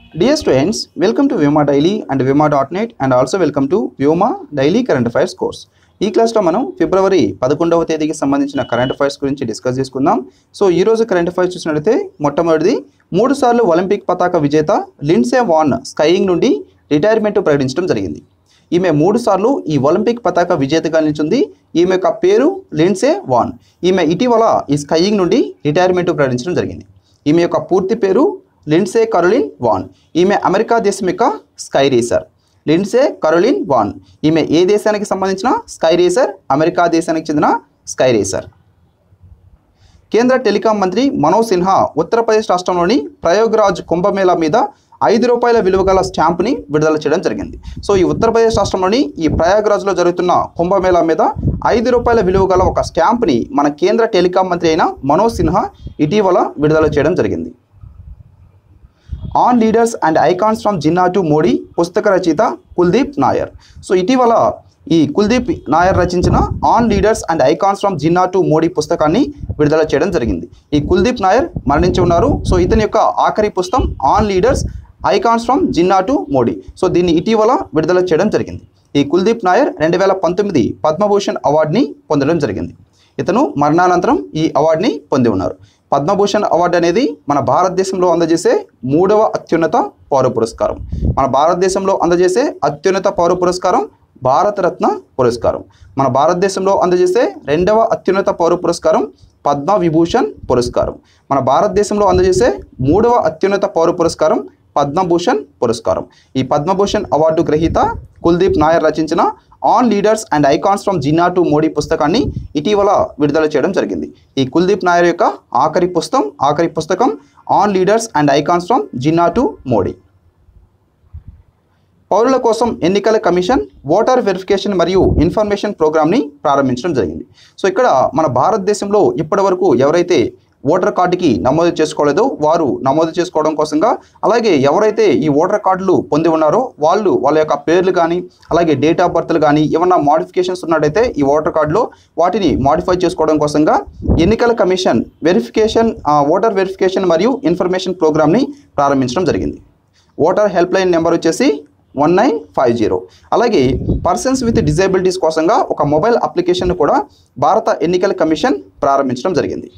Dear students, welcome to Vyoma Daily and Vyoma.net and also welcome to Vyoma Daily Current Affairs course. ఈ క్లాస్లో మనం ఫిబ్రవరి 11వ తేదీకి సంబంధించిన కరెంట్ అఫైర్స్ గురించి డిస్కస్ చేసుకుందాం. సో ఈ రోజు కరెంట్ అఫైర్స్ చూసినట్లయితే మొట్టమొదటిది 3 సార్లు ఒలింపిక్ పతాక విజేత లిండ్సే వాన్ స్కైయింగ్ నుండి రిటైర్మెంట్ ప్రకటించడం జరిగింది. ఈమె 3 సార్లు ఈ ఒలింపిక్ పతాక విజేతగా నిలిచింది. ఈమె యొక్క పేరు లిండ్సే వాన్. ఈమె ఇటీవల ఈ స్కైయింగ్ నుండి రిటైర్మెంట్ ప్రకటించడం జరిగింది. ఈమె యొక్క పూర్తి పేరు లిండ్సే కరోలిన్ వాన్. ఈమె అమెరికా దేశం యొక్క ski racer. Lindsey Caroline Vonn ఈమె ఏ దేశానికి సంబంధించిన స్కై రేసర్? అమెరికా దేశానికి చెందిన స్కై రేసర్. కేంద్ర టెలికాం మంత్రి మనోజ్ సిన్హా ఉత్తరప్రదేశ్ రాష్ట్రంలోని ప్రయాగ్రాజ్ కుంభమేళా మీద ₹5 విలువ గల స్టాంపుని విడుదల చేయడం జరిగింది. సో ఈ ఉత్తరప్రదేశ్ రాష్ట్రంలోని ఈ ప్రయాగ్రాజ్లో జరుగుతున్న కుంభమేళా మీద ₹5 విలువ గల ఒక స్టాంపుని మన కేంద్ర టెలికాం మంత్రి అయిన మనోజ్ సిన్హా ఇటీవల విడుదల చేయడం జరిగింది. On leaders and icons from Jinnah to Modi పుస్తక రచయిత కుల్దీప్ నాయర్. సో ఇటీవల ఈ కుల్దీప్ నాయర్ రచించిన on leaders and icons from Jinnah to Modi పుస్తకాన్ని విడుదల చేయడం జరిగింది. ఈ కుల్దీప్ నాయర్ మరణించి ఉన్నారు. సో ఇతని యొక్క ఆఖరి పుస్తకం on leaders icons from Jinnah to Modi. So దీన్ని ఇటీవల విడుదల చేయడం జరిగింది. ఈ కుల్దీప్ నాయర్ 2019 పద్మభూషణ్ అవార్డుని పొందడం జరిగింది. ఇతను మరణానంతరం ఈ అవార్డుని పొంది ఉన్నారు. పద్మభూషణ్ అవార్డు అనేది మన భారతదేశంలో అందజేసే 3వ అత్యున్నత పౌర పురస్కారం. మన భారతదేశంలో అందజేసే అత్యున్నత పౌర పురస్కారం భారతరత్న పురస్కారం. మన భారతదేశంలో అందజేసే 2వ అత్యున్నత పౌర పురస్కారం పద్మవిభూషణ్ పురస్కారం. మన భారతదేశంలో అందజేసే 3వ అత్యున్నత పౌర పురస్కారం పద్మభూషణ్ పురస్కారం. ఈ పద్మభూషణ్ అవార్డు గ్రహీత కుల్దీప్ నాయర్ రచించిన on leaders and icons from Jinnah to Modi పుస్తకాన్ని ఇటీవల విడుదల చేయడం జరిగింది. ఈ కుల్దీప్ నాయర్ యొక్క ఆఖరి పుస్తకం on leaders and icons from Jinnah to Modi. పౌరుల కోసం ఎన్నికల కమిషన్ ఓటర్ వెరిఫికేషన్ మరియు ఇన్ఫర్మేషన్ ప్రోగ్రామ్ని ప్రారంభించడం జరిగింది. సో ఇక్కడ మన భారతదేశంలో ఇప్పటివరకు ఎవరైతే ఓటర్ కార్డుకి నమోదు చేసుకోలేదో వారు నమోదు చేసుకోవడం కోసంగా, అలాగే ఎవరైతే ఈ ఓటర్ కార్డులు పొంది ఉన్నారో వాళ్ళ యొక్క పేర్లు కానీ అలాగే డేట్ ఆఫ్ బర్త్లు కానీ ఏమన్నా మోడిఫికేషన్స్ ఉన్నట్టయితే ఈ ఓటర్ కార్డులో వాటిని మోడిఫై చేసుకోవడం కోసంగా ఎన్నికల కమిషన్ ఓటర్ వెరిఫికేషన్ మరియు ఇన్ఫర్మేషన్ ప్రోగ్రామ్ని ప్రారంభించడం జరిగింది. ఓటర్ హెల్ప్ లైన్ నెంబర్ వచ్చేసి 1950. అలాగే పర్సన్స్ విత్ డిజేబిలిటీస్ కోసంగా ఒక మొబైల్ అప్లికేషన్ కూడా భారత ఎన్నికల కమిషన్ ప్రారంభించడం జరిగింది.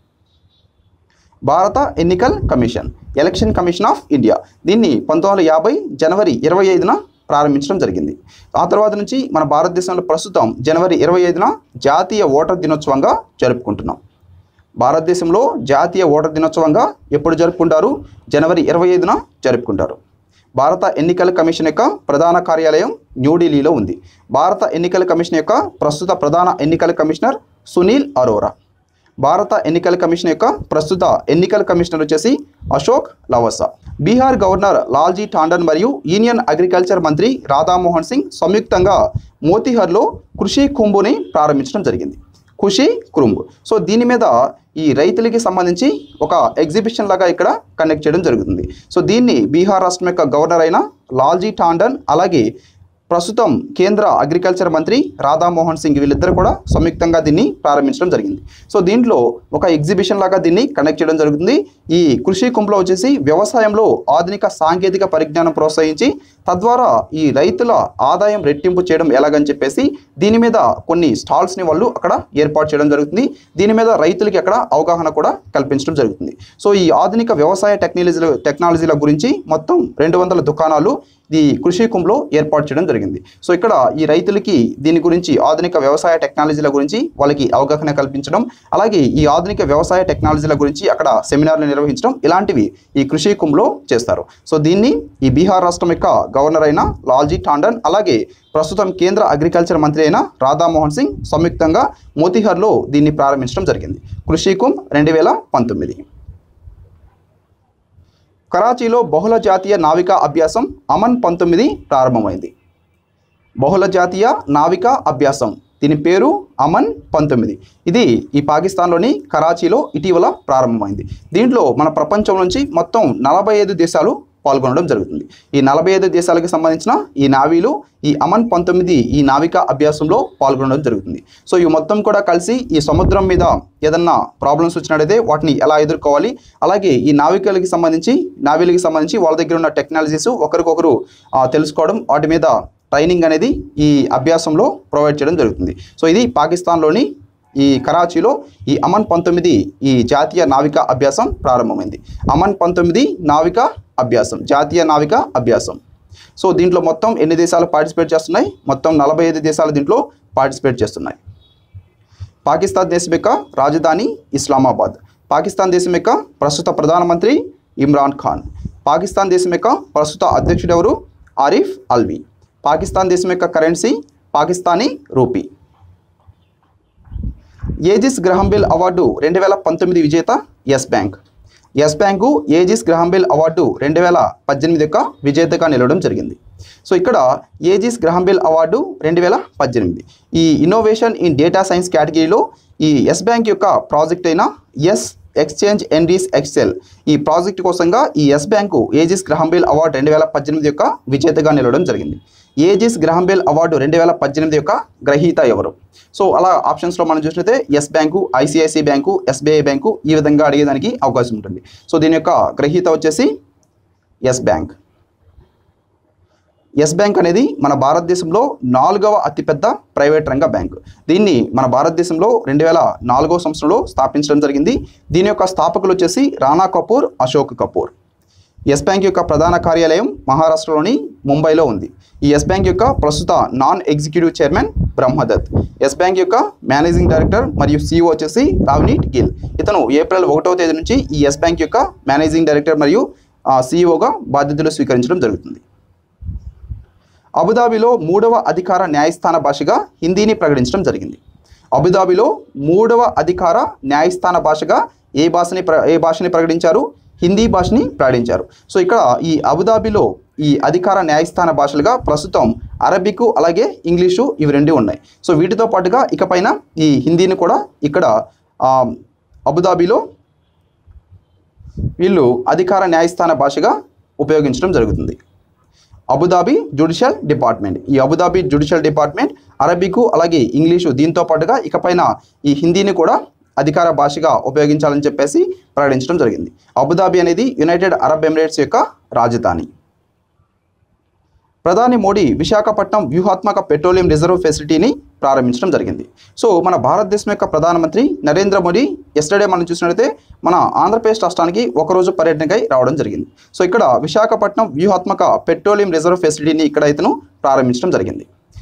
భారత ఎన్నికల commission election commission of India దీన్ని 1950 జనవరి 25న ప్రారంభించడం జరిగింది. ఆ తర్వాత నుంచి మన భారతదేశంలో ప్రస్తుతం జనవరి 25న జాతీయ ఓటర్ దినోత్సవంగా జరుపుకుంటున్నాం. భారతదేశంలో జాతీయ ఓటర్ దినోత్సవంగా ఎప్పుడు జరుపుకుంటారు? జనవరి 25న జరుపుకుంటారు. భారత ఎన్నికల కమిషన్ యొక్క ప్రధాన కార్యాలయం న్యూఢిల్లీలో ఉంది. భారత ఎన్నికల కమిషన్ యొక్క ప్రస్తుత ప్రధాన ఎన్నికల కమిషనర్ సునీల్ అరోరా. భారత ఎన్నికల కమిషన్ యొక్క ప్రస్తుత ఎన్నికల కమిషనర్ వచ్చేసి అశోక్ లవాసా. బీహార్ గవర్నర్ లాల్జీ టాండన్ మరియు యూనియన్ అగ్రికల్చర్ మంత్రి రాధామోహన్ సింగ్ సంయుక్తంగా మోతీహర్లో కృషి కుంభుని ప్రారంభించడం జరిగింది. కృషి కుంభ్. సో దీని మీద ఈ రైతులకి సంబంధించి ఒక ఎగ్జిబిషన్ లాగా ఇక్కడ కండక్ట్ చేయడం జరుగుతుంది. సో దీన్ని బీహార్ రాష్ట్రం యొక్క గవర్నర్ అయిన లాల్జీ టాండన్ అలాగే ప్రస్తుతం కేంద్ర అగ్రికల్చర్ మంత్రి రాధామోహన్ సింగ్ వీళ్ళిద్దరు కూడా సంయుక్తంగా దీన్ని ప్రారంభించడం జరిగింది. సో దీంట్లో ఒక ఎగ్జిబిషన్ లాగా దీన్ని కండక్ట్ చేయడం జరుగుతుంది. ఈ కృషి కుంభలో వచ్చేసి వ్యవసాయంలో ఆధునిక సాంకేతిక పరిజ్ఞానం ప్రోత్సహించి తద్వారా ఈ రైతుల ఆదాయం రెట్టింపు చేయడం ఎలాగని చెప్పేసి దీని మీద కొన్ని స్టాల్స్ని వాళ్ళు అక్కడ ఏర్పాటు చేయడం జరుగుతుంది. దీని మీద రైతులకి అక్కడ అవగాహన కూడా కల్పించడం జరుగుతుంది. సో ఈ ఆధునిక వ్యవసాయ టెక్నాలజీల గురించి మొత్తం 200 దుకాణాలు ఈ కృషి కుంభలో ఏర్పాటు చేయడం జరిగింది. సో ఇక్కడ ఈ రైతులకి దీని గురించి ఆధునిక వ్యవసాయ టెక్నాలజీల గురించి వాళ్ళకి అవగాహన కల్పించడం, అలాగే ఈ ఆధునిక వ్యవసాయ టెక్నాలజీల గురించి అక్కడ సెమినార్లు నిర్వహించడం ఇలాంటివి ఈ కృషి కుంభలో చేస్తారు. సో దీన్ని ఈ బీహార్ రాష్ట్రం యొక్క గవర్నర్ అయిన లాల్జీ టాండన్ అలాగే ప్రస్తుతం కేంద్ర అగ్రికల్చర్ మంత్రి అయిన రాధామోహన్ సింగ్ సంయుక్తంగా మోతీహర్లో దీన్ని ప్రారంభించడం జరిగింది. కృషి కుంభ్ 2019. కరాచీలో బహుళ జాతీయ నావికా అభ్యాసం అమన్ 19 ప్రారంభమైంది. బహుళ జాతీయ నావికా అభ్యాసం దీని పేరు అమన్ 19. ఇది ఈ పాకిస్తాన్లోని కరాచీలో ఇటీవల ప్రారంభమైంది. దీంట్లో మన ప్రపంచం నుంచి మొత్తం 45 దేశాలు పాల్గొనడం జరుగుతుంది. ఈ 45 దేశాలకు సంబంధించిన ఈ నావీలు ఈ అమన్ 19 ఈ నావికా అభ్యాసంలో పాల్గొనడం జరుగుతుంది. సో ఇవి మొత్తం కూడా కలిసి ఈ సముద్రం మీద ఏదన్నా ప్రాబ్లమ్స్ వచ్చినట్టయితే వాటిని ఎలా ఎదుర్కోవాలి, అలాగే ఈ నావికులకి సంబంధించి వాళ్ళ దగ్గర ఉన్న టెక్నాలజీస్ ఒకరికొకరు తెలుసుకోవడం, వాటి మీద ట్రైనింగ్ అనేది ఈ అభ్యాసంలో ప్రొవైడ్ చేయడం జరుగుతుంది. సో ఇది పాకిస్తాన్లోని ఈ కరాచీలో ఈ అమన్ 19 ఈ జాతీయ నావికా అభ్యాసం ప్రారంభమైంది. అమన్ 19 నావికా అభ్యాసం, జాతీయ నావికా అభ్యాసం. సో దీంట్లో మొత్తం ఎన్ని దేశాలు పార్టిసిపేట్ చేస్తున్నాయి? మొత్తం 45 దేశాలు దీంట్లో పార్టిసిపేట్ చేస్తున్నాయి. పాకిస్తాన్ దేశం యొక్క రాజధాని ఇస్లామాబాద్. పాకిస్తాన్ దేశం యొక్క ప్రస్తుత ప్రధానమంత్రి ఇమ్రాన్ ఖాన్. పాకిస్తాన్ దేశం యొక్క ప్రస్తుత అధ్యక్షుడు ఎవరు? ఆరిఫ్ అల్వి. పాకిస్తాన్ దేశం యొక్క currency Pakistani rupee. Aegis Graham Bell award 2019 విజేత Yes Bank. Yes Bank Aegis Graham Bell award 2018 యొక్క విజేతగా నిలవడం జరిగింది. సో ఇక్కడ ఏజిస్ గ్రహంబెల్ అవార్డు 2018 ఈ ఇన్నోవేషన్ ఇన్ డేటా సైన్స్ కేటగిరీలో ఈ ఎస్ బ్యాంక్ యొక్క ప్రాజెక్ట్ అయిన ఎస్ ఎక్స్చేంజ్ ఎన్రీస్ ఎక్సెల్ ఈ ప్రాజెక్ట్ కోసంగా ఈ Yes Bank Aegis Graham Bell award 2018 యొక్క విజేతగా నిలవడం జరిగింది. ఏజిస్ గ్రహంబెల్ అవార్డు 2018 యొక్క గ్రహీత ఎవరు? సో అలా ఆప్షన్స్లో మనం చూసినట్లయితే Yes Bank, ICICI bank, SBI bank ఈ విధంగా అడిగేదానికి అవకాశం ఉంటుంది. సో దీని యొక్క గ్రహీత వచ్చేసి ఎస్ బ్యాంక్. ఎస్ బ్యాంక్ అనేది మన భారతదేశంలో 4వ అతిపెద్ద ప్రైవేట్ రంగ బ్యాంకు. దీన్ని మన భారతదేశంలో 2004 సంవత్సరంలో స్థాపించడం జరిగింది. దీని యొక్క స్థాపకులు వచ్చేసి రాణా కపూర్, అశోక్ కపూర్. ఎస్ బ్యాంక్ యొక్క ప్రధాన కార్యాలయం మహారాష్ట్రలోని ముంబైలో ఉంది. ఈ ఎస్ బ్యాంక్ యొక్క ప్రస్తుత non executive chairman Brahm Dutt. Yes Bank యొక్క మేనేజింగ్ డైరెక్టర్ మరియు CEO వచ్చేసి రావ్నీత్ గిల్. ఇతను ఏప్రిల్ 1వ తేదీ నుంచి ఈ ఎస్ బ్యాంక్ యొక్క మేనేజింగ్ డైరెక్టర్ మరియు CEOగా బాధ్యతలు స్వీకరించడం జరుగుతుంది. అబుదాబిలో 3వ అధికార న్యాయస్థాన భాషగా హిందీని ప్రకటించడం జరిగింది. అబుదాబిలో 3వ అధికార న్యాయస్థాన భాషగా ఏ భాషని ప్రకటించారు? హిందీ భాషని ప్రకటించారు. సో ఇక్కడ ఈ అబుదాబిలో ఈ అధికార న్యాయస్థాన భాషలుగా ప్రస్తుతం అరబిక్ అలాగే ఇంగ్లీషు ఇవి రెండు ఉన్నాయి. సో వీటితో పాటుగా ఇకపైన ఈ హిందీని కూడా ఇక్కడ అబుదాబిలో వీళ్ళు అధికార న్యాయస్థాన భాషగా ఉపయోగించడం జరుగుతుంది. Abu Dhabi judicial department. ఈ అబుదాబి జ్యుడిషియల్ డిపార్ట్మెంట్ అరబిక్ అలాగే ఇంగ్లీషు దీంతో పాటుగా ఇకపైన ఈ హిందీని కూడా అధికార భాషగా ఉపయోగించాలని చెప్పేసి ప్రకటించడం జరిగింది. అబుదాబి అనేది యునైటెడ్ అరబ్ ఎమిరేట్స్ యొక్క రాజధాని. ప్రధాని మోడీ విశాఖపట్నం వ్యూహాత్మక పెట్రోలియం రిజర్వ్ ఫెసిలిటీని ప్రారంభించడం జరిగింది. సో మన భారతదేశం యొక్క ప్రధానమంత్రి నరేంద్ర మోడీ ఎస్టర్డే మనం చూసినట్లయితే మన ఆంధ్రప్రదేశ్ రాష్ట్రానికి ఒకరోజు పర్యటనకై రావడం జరిగింది. సో ఇక్కడ విశాఖపట్నం వ్యూహాత్మక పెట్రోలియం రిజర్వ్ ఫెసిలిటీని ఇక్కడ ఇతను ప్రారంభించడం జరిగింది.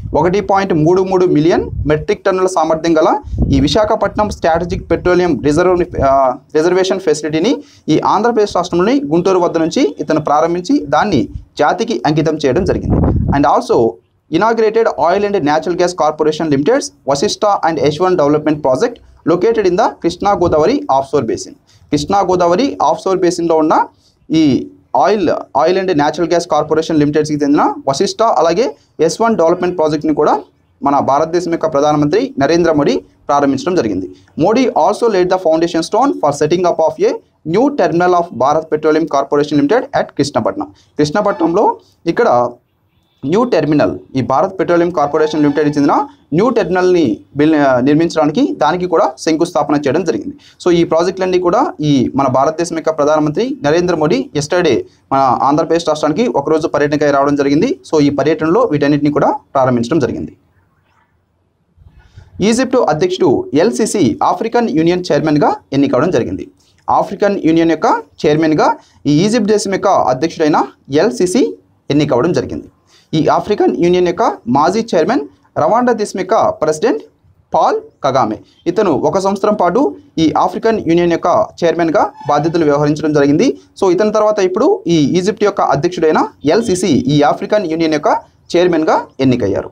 1.33 మిలియన్ మెట్రిక్ టన్నుల సామర్థ్యం గల ఈ విశాఖపట్నం స్ట్రాటజిక్ పెట్రోలియం రిజర్వేషన్ ఫెసిలిటీని ఈ ఆంధ్రప్రదేశ్ రాష్ట్రంలోని గుంటూరు వద్ద నుంచి ఇతను ప్రారంభించి దాన్ని జాతికి అంకితం చేయడం జరిగింది. And also inaugurated oil and natural gas corporation limited's Vashishta and H1 development project located in the Krishna Godavari offshore basin. Krishna Godavari offshore బేసిన్లో ఉన్న ఈ oil and natural gas corporation లిమిటెడ్స్కి చెందిన వశిష్ట అలాగే H1 డెవలప్మెంట్ ప్రాజెక్ట్ని కూడా మన భారతదేశం యొక్క ప్రధానమంత్రి నరేంద్ర మోడీ ప్రారంభించడం జరిగింది. Modi also laid the foundation stone for setting up of a new terminal of Bharat petroleum corporation limited at Krishnapatnam. కృష్ణపట్నంలో ఇక్కడ న్యూ టెర్మినల్ ఈ భారత్ పెట్రోలియం కార్పొరేషన్ లిమిటెడ్కి చెందిన న్యూ టెర్మినల్ని నిర్మించడానికి దానికి కూడా శంకుస్థాపన చేయడం జరిగింది. సో ఈ ప్రాజెక్టులన్నీ కూడా ఈ మన భారతదేశం యొక్క ప్రధానమంత్రి నరేంద్ర మోడీ ఎస్టర్డే మన ఆంధ్రప్రదేశ్ రాష్ట్రానికి ఒకరోజు పర్యటనకై రావడం జరిగింది. సో ఈ పర్యటనలో వీటన్నిటిని కూడా ప్రారంభించడం జరిగింది. ఈజిప్టు అధ్యక్షుడు LCC ఆఫ్రికన్ యూనియన్ చైర్మన్గా ఎన్నికవడం జరిగింది. ఆఫ్రికన్ యూనియన్ యొక్క చైర్మన్గా ఈ ఈజిప్ట్ దేశం యొక్క అధ్యక్షుడైన LCC ఎన్నికవడం జరిగింది. ఈ ఆఫ్రికన్ యూనియన్ యొక్క మాజీ చైర్మన్ రవాండా దేశం యొక్క ప్రెసిడెంట్ పాల్ కగామే. ఇతను 1 సంవత్సరం పాటు ఈ ఆఫ్రికన్ యూనియన్ యొక్క చైర్మన్గా బాధ్యతలు వ్యవహరించడం జరిగింది. సో ఇతని తర్వాత ఇప్పుడు ఈ ఈజిప్ట్ యొక్క అధ్యక్షుడైన LCC ఈ ఆఫ్రికన్ యూనియన్ యొక్క చైర్మన్గా ఎన్నికయ్యారు.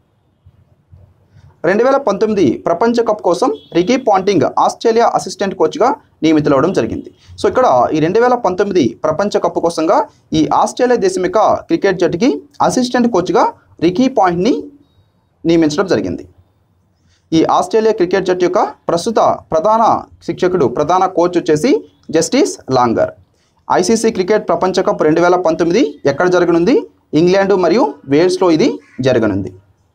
2019 ప్రపంచ కప్ కోసం రికీ పాంటింగ్ ఆస్ట్రేలియా అసిస్టెంట్ కోచ్గా నియమితులవడం జరిగింది. సో ఇక్కడ ఈ 2019 ప్రపంచ కప్ కోసంగా ఈ ఆస్ట్రేలియా దేశం యొక్క క్రికెట్ జట్టుకి అసిస్టెంట్ కోచ్గా రికీ పాయింట్ని నియమించడం జరిగింది. ఈ ఆస్ట్రేలియా క్రికెట్ జట్టు యొక్క ప్రస్తుత ప్రధాన కోచ్ వచ్చేసి జస్టిస్ లాంగర్. ఐసీసీ క్రికెట్ ప్రపంచ కప్ 2019 ఎక్కడ జరగనుంది? ఇంగ్లాండ్ మరియు వేల్స్లో ఇది జరగనుంది.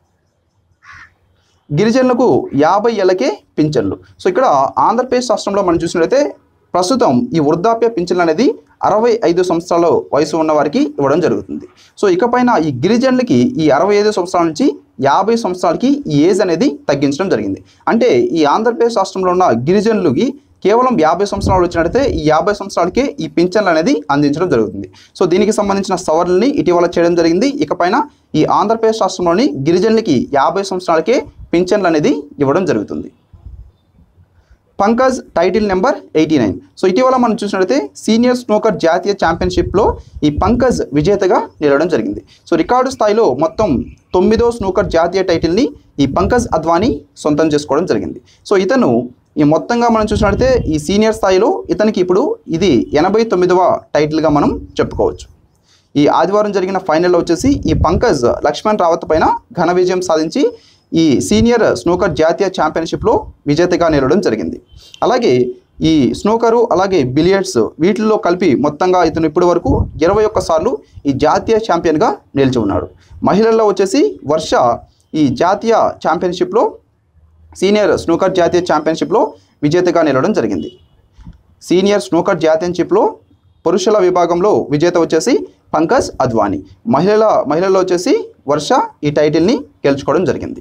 గిరిజనులకు 50 ఏళ్లకే పింఛన్లు. సో ఇక్కడ ఆంధ్రప్రదేశ్ రాష్ట్రంలో మనం చూసినట్లయితే ప్రస్తుతం ఈ వృద్ధాప్య పింఛన్లు అనేది 65 సంవత్సరాల వయసు ఉన్న వారికి ఇవ్వడం జరుగుతుంది. సో ఇకపైన ఈ గిరిజనులకి ఈ 65 సంవత్సరాల నుంచి 50 సంవత్సరాలకి ఈ ఏజ్ అనేది తగ్గించడం జరిగింది. అంటే ఈ ఆంధ్రప్రదేశ్ రాష్ట్రంలో ఉన్న గిరిజనులకి కేవలం 50 సంవత్సరాలు వచ్చినట్లయితే ఈ 50 సంవత్సరాలకే ఈ పింఛన్లు అనేది అందించడం జరుగుతుంది. సో దీనికి సంబంధించిన సవరణని ఇటీవల చేయడం జరిగింది. ఇకపైన ఈ ఆంధ్రప్రదేశ్ రాష్ట్రంలోని గిరిజనులకి 50 సంవత్సరాలకే పింఛన్లు అనేది ఇవ్వడం జరుగుతుంది. Pankaj title number 89. సో ఇటీవల మనం చూసినట్లయితే సీనియర్ స్నూకర్ జాతీయ ఛాంపియన్షిప్లో ఈ పంకజ్ విజేతగా నిలవడం జరిగింది. సో రికార్డు స్థాయిలో మొత్తం 9వ స్నూకర్ జాతీయ టైటిల్ని ఈ పంకజ్ అద్వానీ సొంతం చేసుకోవడం జరిగింది. సో ఇతను ఈ మొత్తంగా మనం చూసినట్లయితే ఈ సీనియర్ స్థాయిలో ఇతనికి ఇప్పుడు ఇది 89వ టైటిల్గా మనం చెప్పుకోవచ్చు. ఈ ఆదివారం జరిగిన ఫైనల్లో వచ్చేసి ఈ పంకజ్ లక్ష్మణ్ రావత్ పైన ఘన విజయం సాధించి ఈ సీనియర్ స్నూకర్ జాతీయ ఛాంపియన్షిప్లో విజేతగా నిలవడం జరిగింది. అలాగే ఈ స్నూకరు అలాగే బిలియర్డ్స్ వీటిల్లో కలిపి మొత్తంగా ఇతను ఇప్పటి వరకు 21 సార్లు ఈ జాతీయ ఛాంపియన్గా నిలిచి ఉన్నాడు. మహిళల్లో వచ్చేసి వర్ష ఈ జాతీయ ఛాంపియన్షిప్లో సీనియర్ స్నూకర్ జాతీయ ఛాంపియన్షిప్లో విజేతగా నిలవడం జరిగింది. సీనియర్ స్నూకర్ ఛాంపియన్షిప్లో పురుషుల విభాగంలో విజేత వచ్చేసి పంకజ్ అద్వానీ. మహిళల్లో వచ్చేసి వర్ష ఈ టైటిల్ని గెలుచుకోవడం జరిగింది.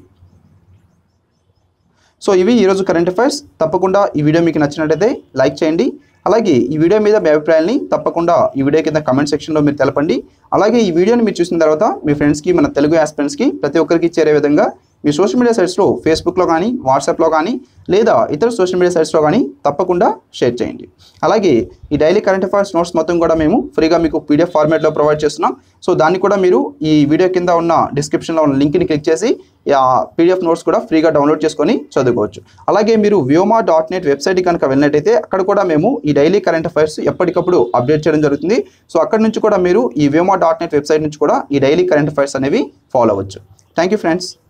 సో ఇవి ఈరోజు కరెంట్ అఫైర్స్. తప్పకుండా ఈ వీడియో మీకు నచ్చినట్లయితే లైక్ చేయండి. అలాగే ఈ వీడియో మీద మీ అభిప్రాయాన్ని తప్పకుండా ఈ వీడియో కింద కమెంట్ సెక్షన్లో మీరు తెలపండి. అలాగే ఈ వీడియోని మీరు చూసిన తర్వాత మీ ఫ్రెండ్స్కి, మన తెలుగు ఆస్పిరెంట్స్కి ప్రతి ఒక్కరికి చేరే విధంగా మీ సోషల్ మీడియా సైట్స్లో ఫేస్బుక్లో కానీ, వాట్సాప్లో కానీ, లేదా ఇతర సోషల్ మీడియా సైట్స్లో కానీ తప్పకుండా షేర్ చేయండి. అలాగే ఈ డైలీ కరెంట్ అఫైర్స్ నోట్స్ మొత్తం కూడా మేము ఫ్రీగా మీకు PDF ఫార్మాట్లో ప్రొవైడ్ చేస్తున్నాం. సో దాన్ని కూడా మీరు ఈ వీడియో కింద ఉన్న డిస్క్రిప్షన్లో ఉన్న లింక్ని క్లిక్ చేసి ఆ PDF నోట్స్ కూడా ఫ్రీగా డౌన్లోడ్ చేసుకొని చదువుకోవచ్చు. అలాగే మీరు vyoma.net వెబ్సైట్ కనుక వెళ్ళినట్టయితే అక్కడ కూడా మేము ఈ డైలీ కరెంట్ అఫైర్స్ ఎప్పటికప్పుడు అప్డేట్ చేయడం జరుగుతుంది. సో అక్కడ నుంచి కూడా మీరు ఈ vyoma.net వెబ్సైట్ నుంచి కూడా ఈ డైలీ కరెంట్ అఫైర్స్ అనేవి ఫాలో అవ్వచ్చు. Thank you friends.